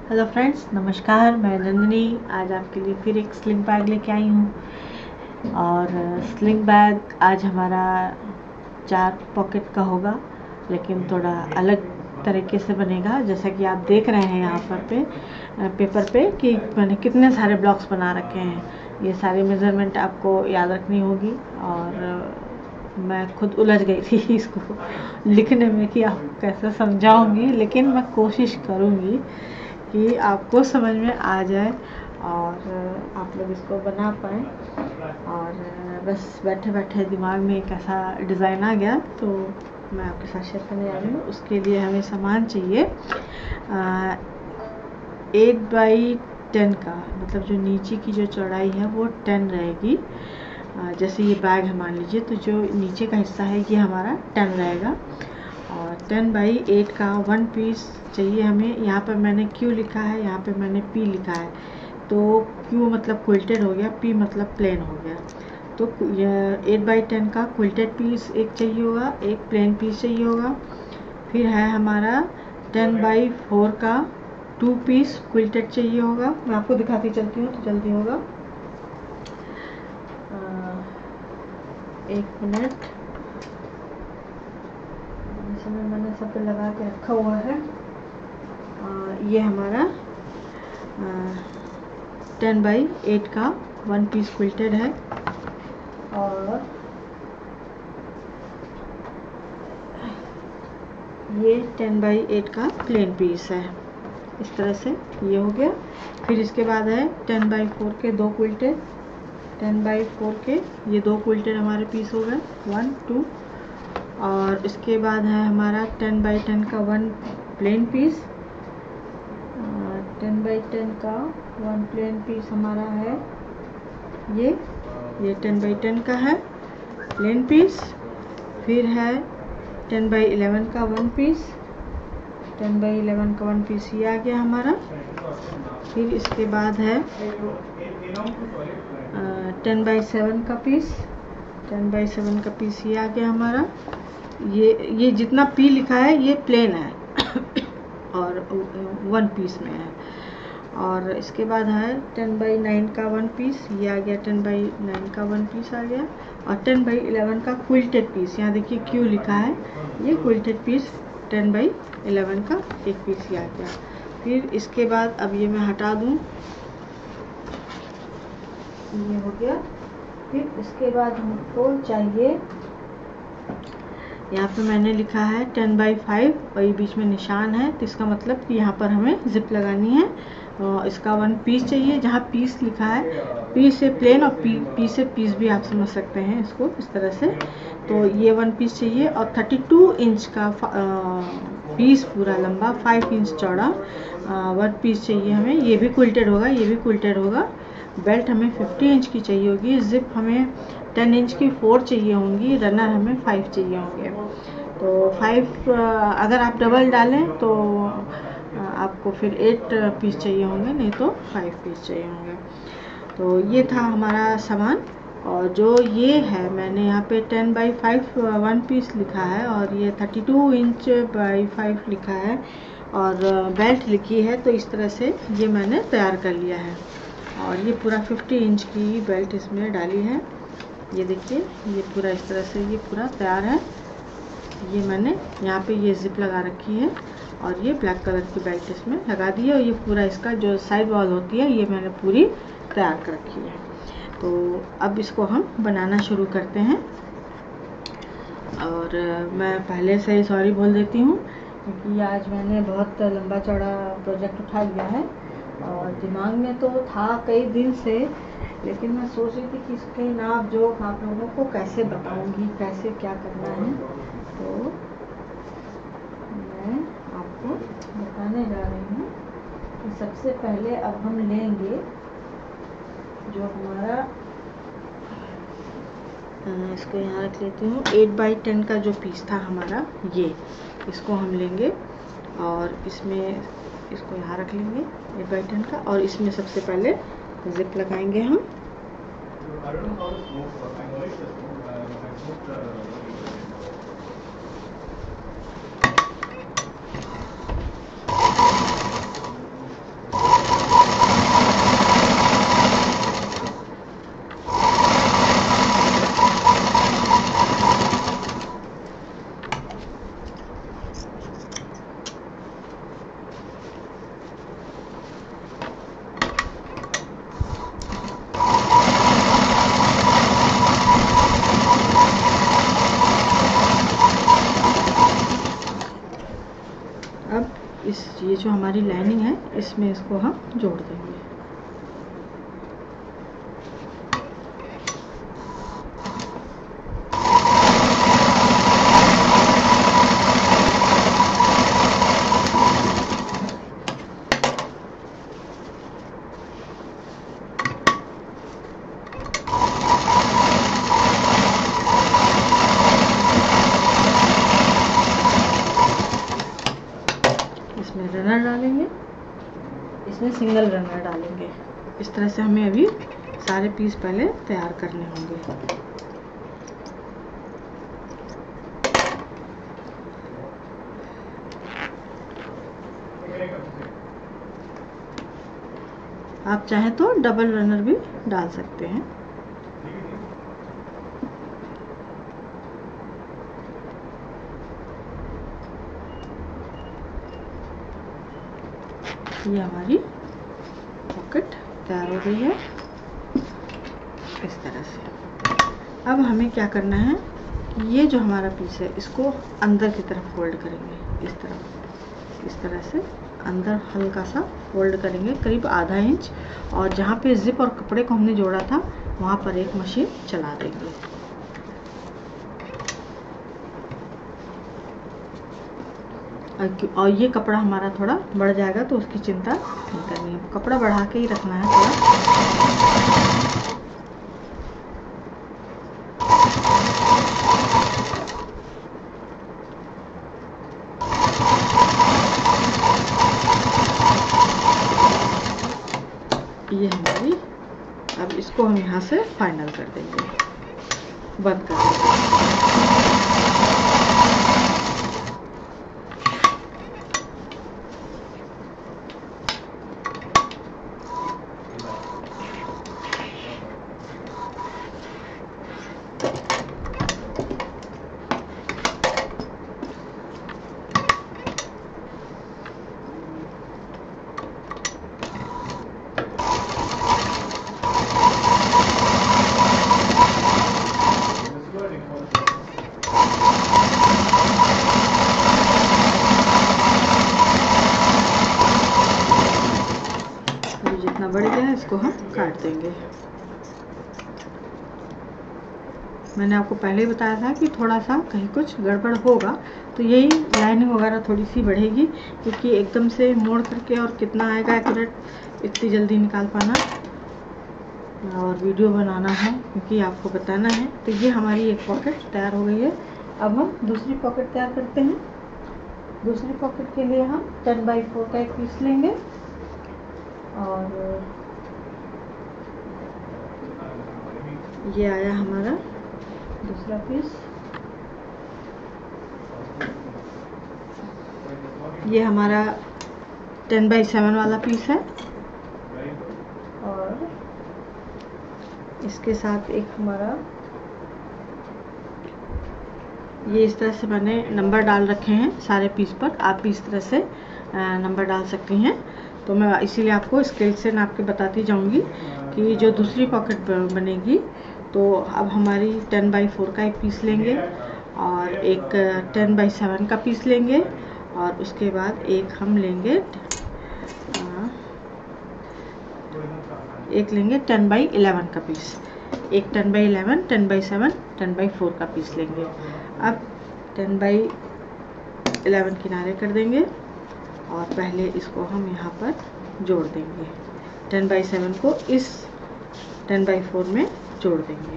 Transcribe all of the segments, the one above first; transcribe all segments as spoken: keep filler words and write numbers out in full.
Hello friends, नमस्कार। मैं नंदिनी आज आपके लिए फिर एक स्लिंग बैग लेके आई हूँ। और स्लिंग बैग आज हमारा चार पॉकेट का होगा, लेकिन थोड़ा अलग तरीके से बनेगा। जैसा कि आप देख रहे हैं यहाँ पर पे पेपर पे कि मैंने कितने सारे ब्लॉक्स बना रखे हैं। ये सारी मेज़रमेंट आपको याद रखनी होगी और मैं खुद उलझ गई थी इसको लिखने में कि आपको कैसे समझाऊंगी, लेकिन मैं कोशिश करूँगी कि आपको समझ में आ जाए और आप लोग इसको बना पाएँ। और बस बैठे बैठे दिमाग में एक ऐसा डिज़ाइन आ गया तो मैं आपके साथ शेयर करने जा रही हूँ। उसके लिए हमें सामान चाहिए एट बाई टेन का, मतलब जो नीचे की जो चौड़ाई है वो टेन रहेगी। जैसे ये बैग है मान लीजिए, तो जो नीचे का हिस्सा है ये हमारा टेन रहेगा। और टेन बाई एट का वन पीस चाहिए हमें। यहाँ पर मैंने क्यू लिखा है, यहाँ पे मैंने पी लिखा है। तो क्यू मतलब क्विल्टेड हो गया, पी मतलब प्लेन हो गया। तो एट बाई टेन का क्विल्टेड पीस एक चाहिए होगा, एक प्लेन पीस चाहिए होगा। फिर है हमारा टेन बाई फोर का टू पीस क्विल्टेड चाहिए होगा। मैं आपको दिखाती चलती हूँ तो जल्दी होगा। आ, एक मिनट, समय मैंने सब पे लगा के रखा हुआ है। आ, ये हमारा टेन बाई एट का वन पीस क्विल्टेड है और ये टेन बाई एट का प्लेन पीस है। इस तरह से ये हो गया। फिर इसके बाद है टेन बाई फोर के दो क्विल्टेड, टेन बाई फोर के ये दो क्विल्टेड हमारे पीस हो गए, वन टू। और इसके बाद है हमारा टेन बाई टेन का one plain piece, ten by ten का वन प्लेन पीस हमारा है ये ये टेन बाई टेन का है प्लेन पीस। फिर है टेन बाई इलेवन का one piece, ten by eleven का वन पीस ये आ गया हमारा। फिर इसके बाद है टेन बाई सेवन का पीस, टेन बाई सेवन का पीस ये आ गया हमारा। ये ये जितना पी लिखा है ये प्लेन है और वन पीस में है। और इसके बाद है टेन बाई नाइन का वन पीस ये आ गया, टेन बाई नाइन का वन पीस आ गया। और टेन बाई इलेवन का क्विल्टेड पीस, यहाँ देखिए क्यू लिखा है, ये quilted piece ten by eleven का एक पीस ये आ गया। फिर इसके बाद अब ये मैं हटा दूँ, ये हो गया। फिर इसके बाद हमको चाहिए, यहाँ पे मैंने लिखा है टेन बाई फाइव और ये बीच में निशान है, तो इसका मतलब कि यहाँ पर हमें जिप लगानी है। और इसका वन पीस चाहिए, जहाँ पीस लिखा है, पी से प्लेन और पी पी से पीस भी आप समझ सकते हैं इसको इस तरह से। तो ये वन पीस चाहिए और थर्टी टू इंच का पीस पूरा लंबा, फाइव इंच चौड़ा वन पीस चाहिए हमें। ये भी क्विल्टेड होगा, ये भी क्विल्टेड होगा। बेल्ट हमें फिफ्टी इंच की चाहिए होगी, जिप हमें टेन इंच की फोर चाहिए होंगी, रनर हमें फाइव चाहिए होंगे। तो फाइव अगर आप डबल डालें तो आपको फिर एट पीस चाहिए होंगे, नहीं तो फाइव पीस चाहिए होंगे। तो ये था हमारा सामान। और जो ये है मैंने यहाँ पे ten by five one piece लिखा है और ये thirty two inch by five लिखा है और बेल्ट लिखी है। तो इस तरह से ये मैंने तैयार कर लिया है और ये पूरा फिफ्टी इंच की बेल्ट इसमें डाली है। ये देखिए ये पूरा इस तरह से ये पूरा तैयार है। ये मैंने यहाँ पे ये जिप लगा रखी है और ये ब्लैक कलर की बेल्ट इसमें लगा दी है। और ये पूरा इसका जो साइड वॉल होती है ये मैंने पूरी तैयार कर रखी है। तो अब इसको हम बनाना शुरू करते हैं। और मैं पहले से ही सॉरी बोल देती हूँ क्योंकि आज मैंने बहुत लंबा चौड़ा प्रोजेक्ट उठा लिया है और दिमाग में तो था कई दिन से, लेकिन मैं सोच रही थी कि इसके नाप जो आप लोगों को कैसे बताऊंगी, कैसे क्या करना है। तो मैं आपको बताने जा रही हूँ कि सबसे पहले अब हम लेंगे जो हमारा, इसको यहाँ रख लेती हूँ, एट बाई टेन का जो पीस था हमारा ये, इसको हम लेंगे और इसमें इसको यहाँ रख लेंगे एट बाई टेन का। और इसमें सबसे पहले जिप लगाएंगे हम। ये जो हमारी लाइनिंग है इसमें इसको हम जोड़ देंगे। इसमें रनर डालेंगे, इसमें सिंगल रनर डालेंगे। इस तरह से हमें अभी सारे पीस पहले तैयार करने होंगे। आप चाहें तो डबल रनर भी डाल सकते हैं। ये हमारी पॉकेट तैयार हो गई है इस तरह से। अब हमें क्या करना है, ये जो हमारा पीस है इसको अंदर की तरफ फोल्ड करेंगे। इस तरफ इस तरह से अंदर हल्का सा फोल्ड करेंगे, करीब आधा इंच, और जहाँ पे जिप और कपड़े को हमने जोड़ा था वहाँ पर एक मशीन चला देंगे। और ये कपड़ा हमारा थोड़ा बढ़ जाएगा तो उसकी चिंता नहीं करनी है, कपड़ा बढ़ा के ही रखना है थोड़ा। ये हमारी, अब इसको हम यहाँ से फाइनल कर देंगे, बंद कर देंगे। जितना बढ़ गया है इसको हम काट देंगे। मैंने आपको पहले ही बताया था कि थोड़ा सा कहीं कुछ गड़बड़ होगा तो यही लाइनिंग वगैरह थोड़ी सी बढ़ेगी, क्योंकि एकदम से मोड़ करके और कितना आएगा एक्यूरेट इतनी जल्दी निकाल पाना और वीडियो बनाना है, क्योंकि आपको बताना है। तो ये हमारी एक पॉकेट तैयार हो गई है। अब हम दूसरी पॉकेट तैयार करते हैं। दूसरी पॉकेट के लिए हम टेन बाई फोर का एक पीस लेंगे और ये आया हमारा दूसरा पीस। ये हमारा टेन बाई सेवन वाला पीस है और इसके साथ एक हमारा, ये इस तरह से मैंने नंबर डाल रखे हैं सारे पीस पर। आप भी इस तरह से नंबर डाल सकती हैं। तो मैं इसीलिए आपको स्केल से नाप के बताती जाऊंगी कि जो दूसरी पॉकेट बनेगी, तो अब हमारी टेन बाई फोर का एक पीस लेंगे और एक टेन बाई सेवन का पीस लेंगे और उसके बाद एक हम लेंगे एक लेंगे टेन बाई इलेवन का पीस। एक ten by eleven, ten by seven, ten by four का पीस लेंगे। अब टेन बाई इलेवन किनारे कर देंगे और पहले इसको हम यहाँ पर जोड़ देंगे। टेन बाई सेवन को इस टेन बाई फोर में जोड़ देंगे।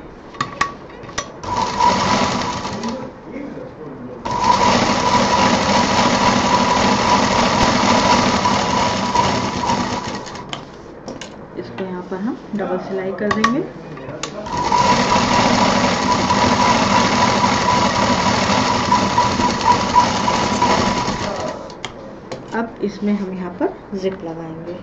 इसको यहाँ पर हम डबल सिलाई कर देंगे। अब इसमें हम यहाँ पर जिप लगाएंगे।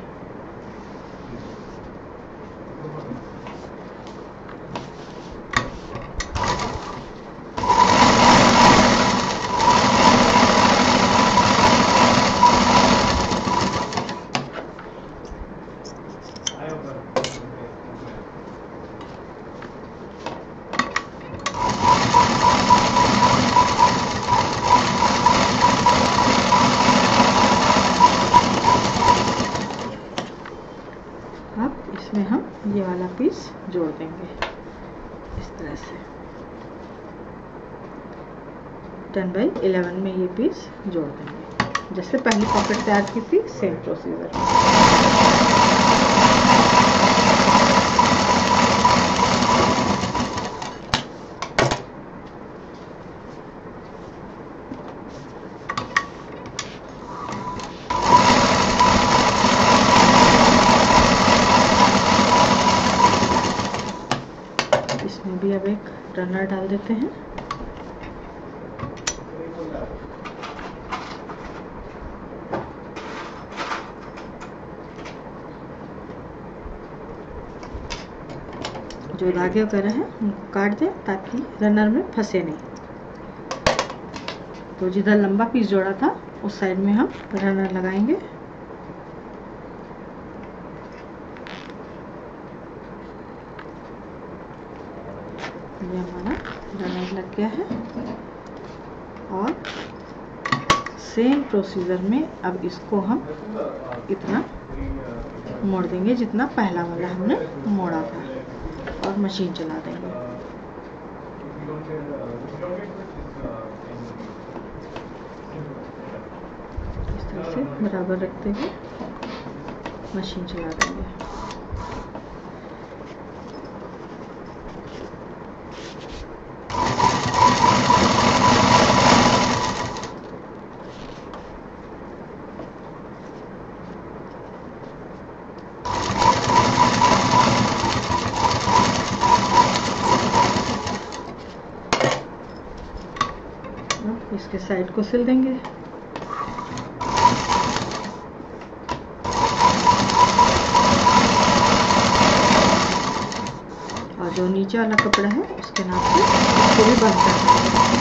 ये वाला पीस जोड़ देंगे इस तरह से। टेन बाई इलेवन में ये पीस जोड़ देंगे, जैसे पहली पॉकेट तैयार की थी सेम प्रोसीजर। इसमें भी अब एक रनर डाल देते हैं। जो धागे वगैरह हैं उनको काट दें ताकि रनर में फंसे नहीं। तो जिधर लंबा पीस जोड़ा था उस साइड में हम रनर लगाएंगे। ये हमारा रनर लग गया है और सेम प्रोसीजर में अब इसको हम इतना मोड़ देंगे जितना पहला वाला हमने मोड़ा था और मशीन चला देंगे। इस तरह से बराबर रखते हुए मशीन चला देंगे। इसके साइड को सिल देंगे। और जो नीचे वाला कपड़ा है उसके नाप से इसको भी बंद कर देंगे।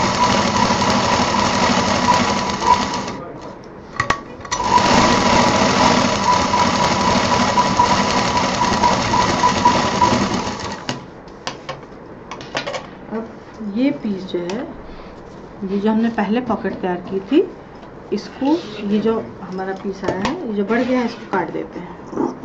अब ये पीस जो है, ये जो हमने पहले पॉकेट तैयार की थी, इसको ये जो हमारा पीस आया है, ये जो बढ़ गया है, इसको काट देते हैं।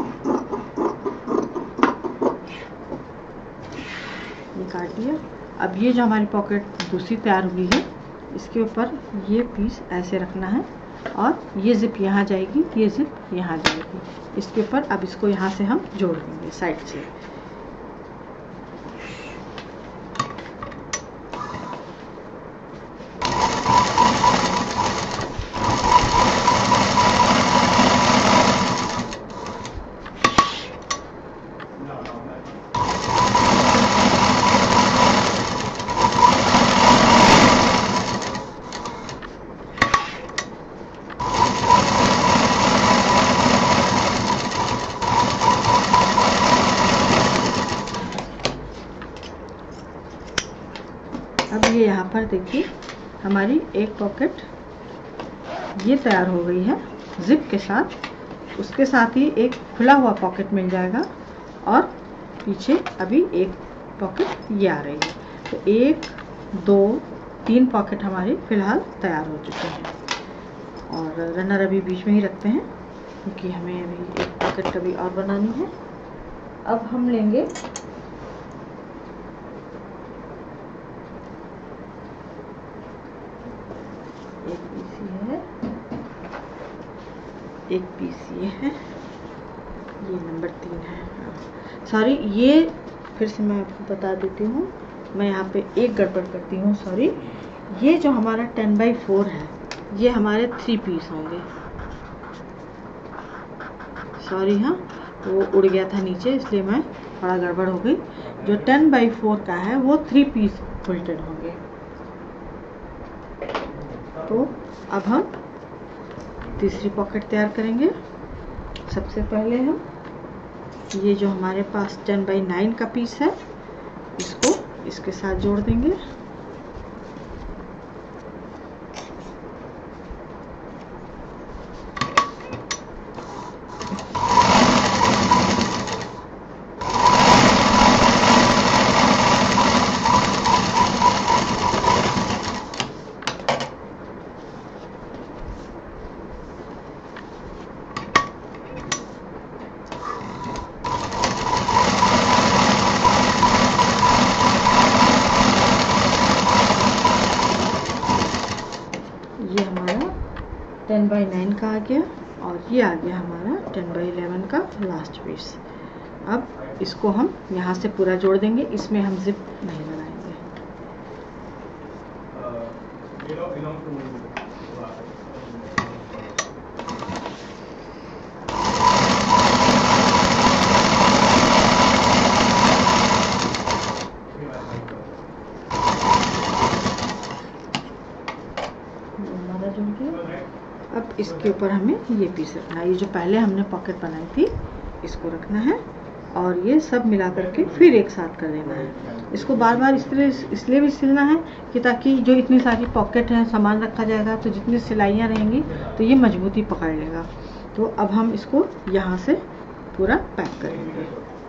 ये काट दिया। अब ये जो हमारी पॉकेट दूसरी तैयार हुई है, इसके ऊपर ये पीस ऐसे रखना है और ये जिप यहाँ जाएगी, ये जिप यहाँ जाएगी। इसके ऊपर अब इसको यहाँ से हम जोड़ देंगे साइड से। अब ये यहाँ पर देखिए हमारी एक पॉकेट ये तैयार हो गई है जिप के साथ। उसके साथ ही एक खुला हुआ पॉकेट मिल जाएगा और पीछे अभी एक पॉकेट ये आ रही है। तो एक, दो, तीन पॉकेट हमारी फिलहाल तैयार हो चुके हैं। और रनर अभी बीच में ही रखते हैं क्योंकि हमें अभी एक पॉकेट कभी और बनानी है। अब हम लेंगे एक पीस ये है, एक पीस ये है, ये नंबर तीन है। सॉरी, ये फिर से मैं आपको बता देती हूँ, मैं यहाँ पे एक गड़बड़ करती हूँ। सॉरी, ये जो हमारा टेन बाई फोर है, ये हमारे थ्री पीस होंगे। सॉरी, हाँ वो उड़ गया था नीचे, इसलिए मैं थोड़ा गड़बड़ हो गई। जो टेन बाई फोर का है वो थ्री पीस फोल्डेड होंगे। तो अब हम तीसरी पॉकेट तैयार करेंगे। सबसे पहले हम ये जो हमारे पास टेन बाई नाइन का पीस है, इसको इसके साथ जोड़ देंगे। टेन बाई नाइन का आ गया और ये आ गया हमारा टेन बाई इलेवन का लास्ट पीस। अब इसको हम यहाँ से पूरा जोड़ देंगे, इसमें हम जिप नहीं लगाएंगे। अब इसके ऊपर हमें ये पीस रखना है, ये जो पहले हमने पॉकेट बनाई थी इसको रखना है और ये सब मिला करके फिर एक साथ कर देना है। इसको बार बार इसलिए इसलिए भी सिलना है कि ताकि जो इतनी सारी पॉकेट है सामान रखा जाएगा तो जितनी सिलाइयाँ रहेंगी तो ये मजबूती पकड़ लेगा। तो अब हम इसको यहाँ से पूरा पैक करेंगे।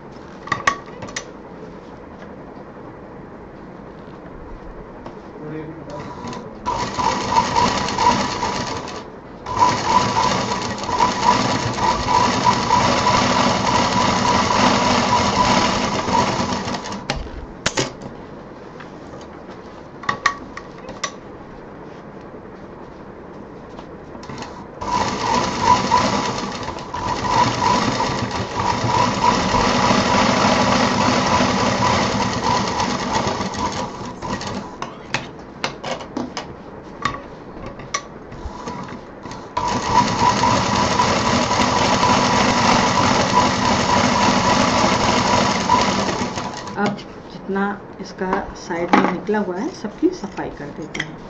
अब जितना इसका साइड में निकला हुआ है सबकी सफाई कर देते हैं।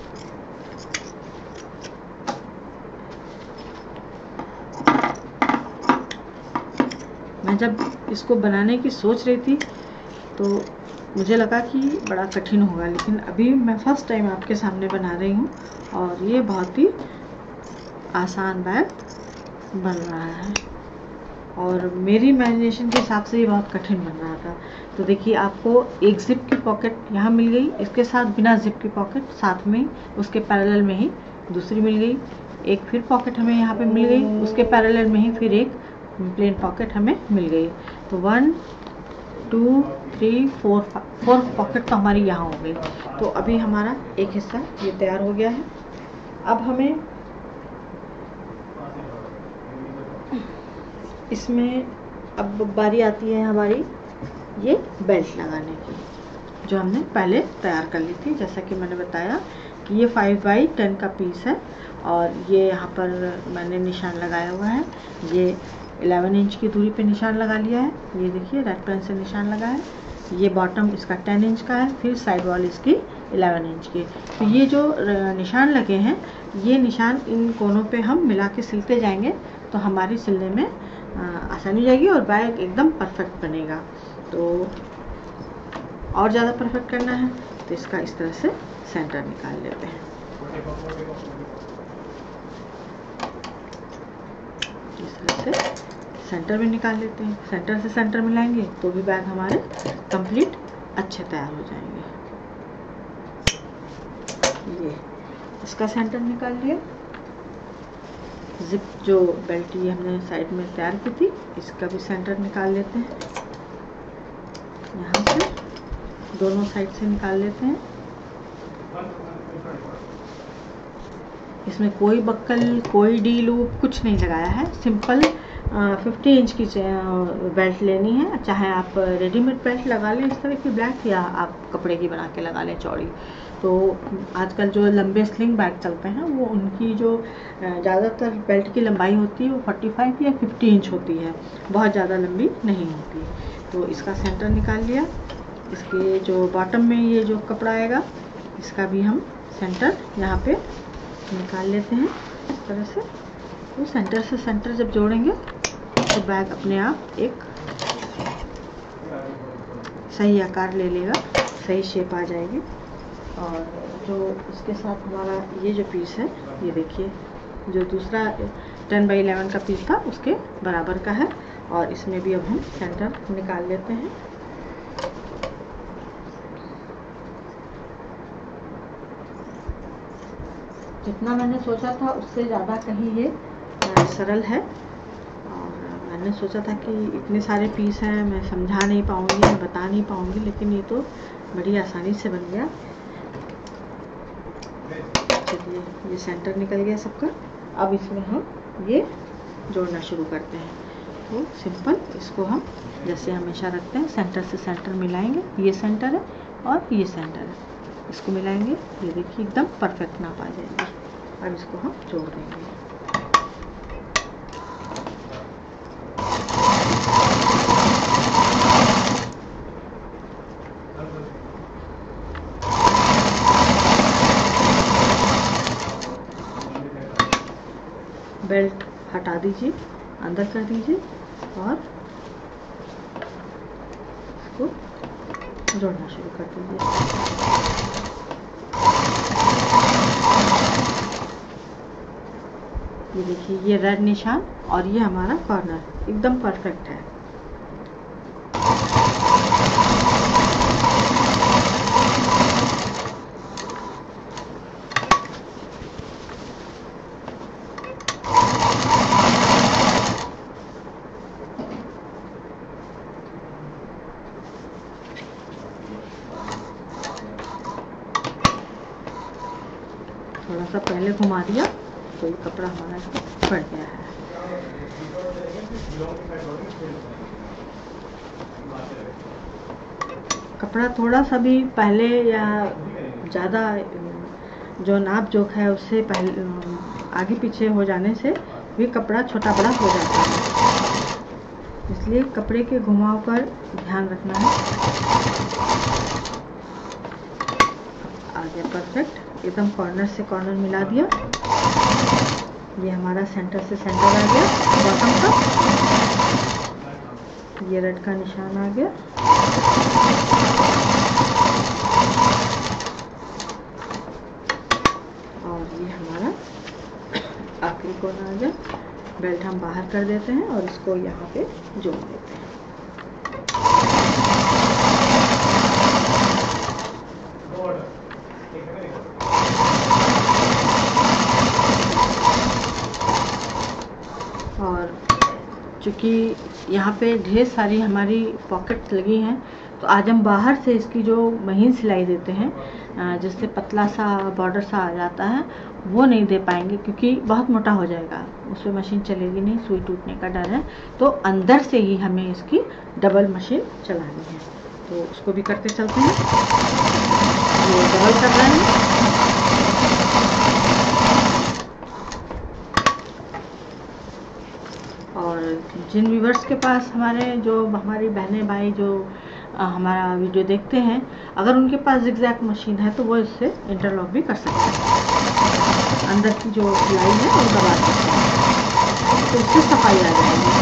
मैं जब इसको बनाने की सोच रही थी तो मुझे लगा कि बड़ा कठिन होगा, लेकिन अभी मैं फर्स्ट टाइम आपके सामने बना रही हूँ और ये बहुत ही आसान बैग बन रहा है और मेरी इमेजिनेशन के हिसाब से ये बहुत कठिन बन रहा था। तो देखिए आपको एक जिप की पॉकेट यहाँ मिल गई, इसके साथ बिना जिप की पॉकेट साथ में उसके पैरेलल में ही दूसरी मिल गई, एक फिर पॉकेट हमें यहाँ पे मिल गई, उसके पैरेलल में ही फिर एक प्लेन पॉकेट हमें मिल गई। तो one two three four four pocket तो हमारी यहाँ हो गई। तो अभी हमारा एक हिस्सा ये तैयार हो गया है। अब हमें इसमें अब बारी आती है हमारी ये बेल्ट लगाने की, जो हमने पहले तैयार कर ली थी। जैसा कि मैंने बताया कि ये फाइव बाई टेन का पीस है और ये यहाँ पर मैंने निशान लगाया हुआ है। ये इलेवन इंच की दूरी पे निशान लगा लिया है, ये देखिए रेड पेन से निशान लगा है। ये बॉटम इसका टेन इंच का है, फिर साइड वॉल इसकी इलेवन इंच की। तो ये जो निशान लगे हैं ये निशान इन कोनों पे हम मिला के सिलते जाएंगे तो हमारी सिलने में आसानी हो जाएगी और बैग एकदम परफेक्ट बनेगा। तो और ज़्यादा परफेक्ट करना है तो इसका इस तरह से सेंटर निकाल लेते हैं। इस तरह से सेंटर में निकाल लेते हैं। सेंटर से सेंटर मिलाएंगे तो भी बैग हमारे कंप्लीट अच्छे तैयार हो जाएंगे। ये इसका सेंटर निकाल लिया। जिप जो बेल्ट ये हमने साइड में तैयार की थी इसका भी सेंटर निकाल लेते हैं। यहाँ से दोनों साइड से निकाल लेते हैं। इसमें कोई बक्कल कोई डी लूप कुछ नहीं लगाया है। सिंपल फिफ्टी इंच की बेल्ट लेनी है, चाहे आप रेडीमेड बेल्ट लगा लें इस तरह की ब्लैक, या आप कपड़े की बना के लगा लें चौड़ी। तो आजकल जो लंबे स्लिंग बैग चलते हैं वो उनकी जो ज़्यादातर बेल्ट की लंबाई होती है वो पैंतालीस या पचास इंच होती है, बहुत ज़्यादा लंबी नहीं होती। तो इसका सेंटर निकाल लिया। इसके जो बॉटम में ये जो कपड़ा आएगा इसका भी हम सेंटर यहाँ पे निकाल लेते हैं इस तरह से। तो सेंटर से सेंटर जब जोड़ेंगे तो बैग अपने आप एक सही आकार ले लेगा, सही शेप आ जाएगी। और जो इसके साथ हमारा ये जो पीस है ये देखिए जो दूसरा टेन बाई इलेवन का पीस था उसके बराबर का है और इसमें भी अब हम सेंटर निकाल लेते हैं। जितना मैंने सोचा था उससे ज़्यादा कहीं ये सरल है और मैंने सोचा था कि इतने सारे पीस हैं मैं समझा नहीं पाऊँगी, मैं बता नहीं पाऊँगी, लेकिन ये तो बड़ी आसानी से बन गया। चलिए ये सेंटर निकल गया सबका। अब इसमें हम ये जोड़ना शुरू करते हैं। तो सिंपल इसको हम जैसे हमेशा रखते हैं, सेंटर से सेंटर मिलाएंगे, ये सेंटर है और ये सेंटर है, इसको मिलाएंगे, ये देखिए एकदम परफेक्ट नाप आ जाएगी। अब इसको हम जोड़ देंगे। बेल्ट हटा दीजिए, अंदर कर दीजिए और इसको जोड़ना शुरू कर दीजिए। ये देखिए ये रेड निशान और ये हमारा कॉर्नर एकदम परफेक्ट है। थोड़ा सा पहले घुमा दिया तो ये कपड़ा हमारा फट गया है। कपड़ा थोड़ा सा भी पहले या ज़्यादा जो नाप जोख है उससे पहले आगे पीछे हो जाने से भी कपड़ा छोटा बड़ा हो जाता है, इसलिए कपड़े के घुमाव पर ध्यान रखना है। आ गया परफेक्ट, एकदम कॉर्नर से कॉर्नर मिला दिया। ये हमारा सेंटर से सेंटर आ गया बॉटम का, ये रेड का निशान आ गया। और ये हमारा आखिरी कोना आ गया। बेल्ट हम बाहर कर देते हैं और इसको यहाँ पे जोड़ देते हैं। और चूँकि यहाँ पे ढेर सारी हमारी पॉकेट्स लगी हैं, तो आज हम बाहर से इसकी जो महीन सिलाई देते हैं जिससे पतला सा बॉर्डर सा आ जाता है, वो नहीं दे पाएंगे क्योंकि बहुत मोटा हो जाएगा, उस पर मशीन चलेगी नहीं, सुई टूटने का डर है। तो अंदर से ही हमें इसकी डबल मशीन चलानी है, तो उसको भी करते चलते हैं। ये डबल कर रहे हैं। और जिन व्यूवर्स के पास हमारे जो हमारी बहनें भाई जो आ, हमारा वीडियो देखते हैं, अगर उनके पास ज़िगज़ैग मशीन है तो वो इससे इंटरलॉक भी कर सकते हैं। अंदर की जो सिलाई है वो दबा सकते हैं, तो उससे सफाई आ जाएगी।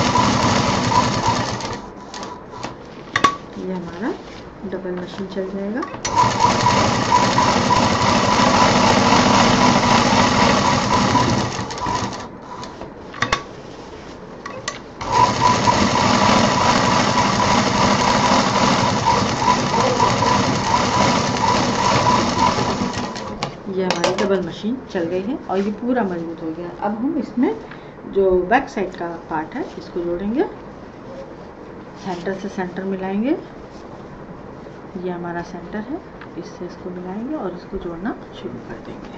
ये हमारा डबल मशीन चल जाएगा। ये हमारी डबल मशीन चल गई है और ये पूरा मजबूत हो गया। अब हम इसमें जो बैक साइड का पार्ट है इसको जोड़ेंगे, सेंटर से सेंटर मिलाएंगे। ये हमारा सेंटर है, इससे इसको मिलाएंगे और इसको जोड़ना शुरू कर देंगे।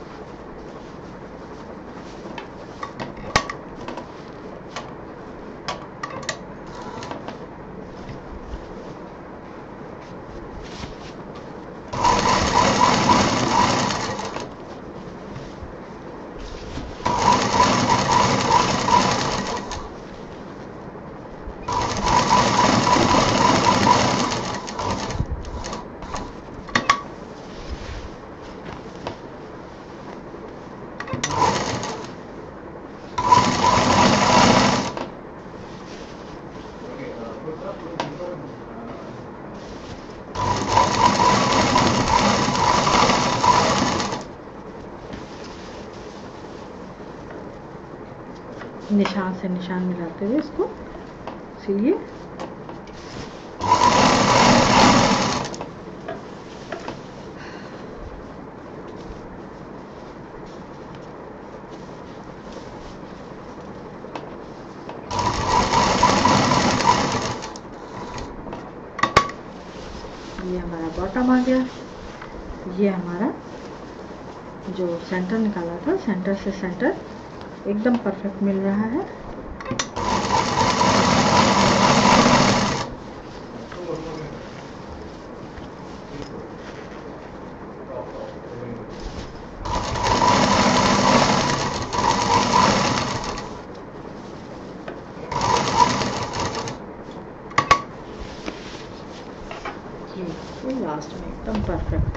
निशान से निशान मिलाते हुए इसको सिलिए। ये हमारा बॉटम आ गया। ये हमारा जो सेंटर निकाला था, सेंटर से सेंटर एकदम परफेक्ट मिल रहा है। लास्ट में एकदम परफेक्ट।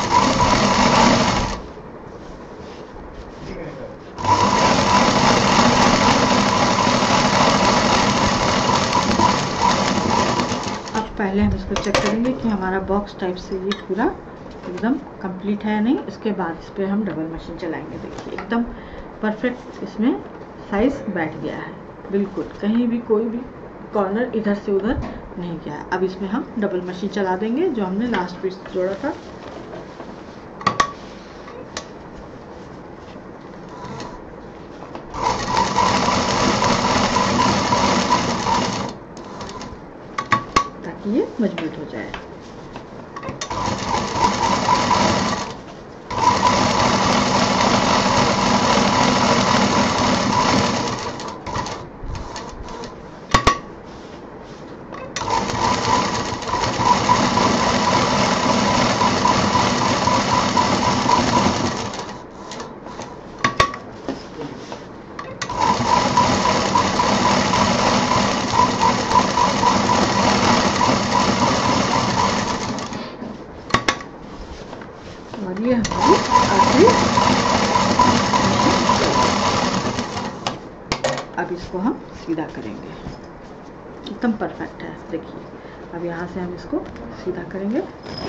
अब पहले हम इसको चेक करेंगे कि हमारा बॉक्स टाइप से ये पूरा एकदम कंप्लीट है या नहीं। इसके बाद इस पर हम डबल मशीन चलाएंगे। देखिए एकदम परफेक्ट इसमें साइज बैठ गया है, बिल्कुल कहीं भी कोई भी कॉर्नर इधर से उधर नहीं गया है। अब इसमें हम डबल मशीन चला देंगे जो हमने लास्ट पीस जोड़ा था। ताकि ये मजबूत हो जाए। और ये हमारी आखिरी। अब इसको हम सीधा करेंगे, एकदम परफेक्ट है। देखिए अब यहाँ से हम इसको सीधा करेंगे।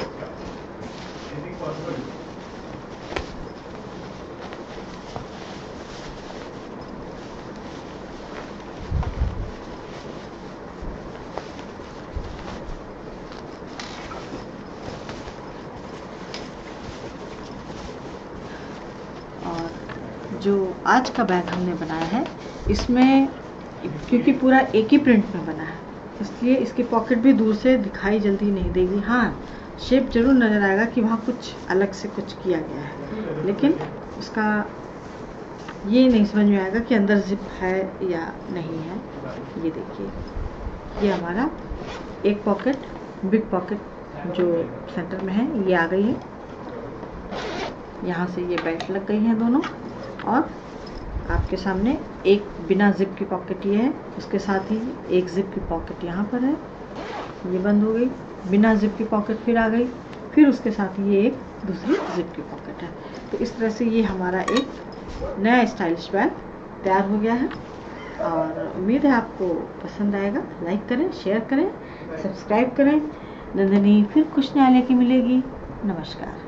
जो आज का बैग हमने बनाया है इसमें क्योंकि पूरा एक ही प्रिंट में बना है इसलिए इसकी पॉकेट भी दूर से दिखाई जल्दी नहीं देगी। हाँ शेप जरूर नज़र आएगा कि वहाँ कुछ अलग से कुछ किया गया है, लेकिन उसका ये नहीं समझ में आएगा कि अंदर जिप है या नहीं है। ये देखिए ये हमारा एक पॉकेट बिग पॉकेट जो सेंटर में है ये आ गई है। यहाँ से ये बेल्ट लग गई है दोनों, और आपके सामने एक बिना जिप की पॉकेट ये है, उसके साथ ही एक जिप की पॉकेट यहाँ पर है, ये बंद हो गई। बिना जिप की पॉकेट फिर आ गई, फिर उसके साथ ये एक दूसरी जिप की पॉकेट है। तो इस तरह से ये हमारा एक नया स्टाइलिश बैग तैयार हो गया है और उम्मीद है आपको पसंद आएगा। लाइक करें, शेयर करें, सब्सक्राइब करें। नंदनी फिर कुछ नया लेके मिलेगी। नमस्कार।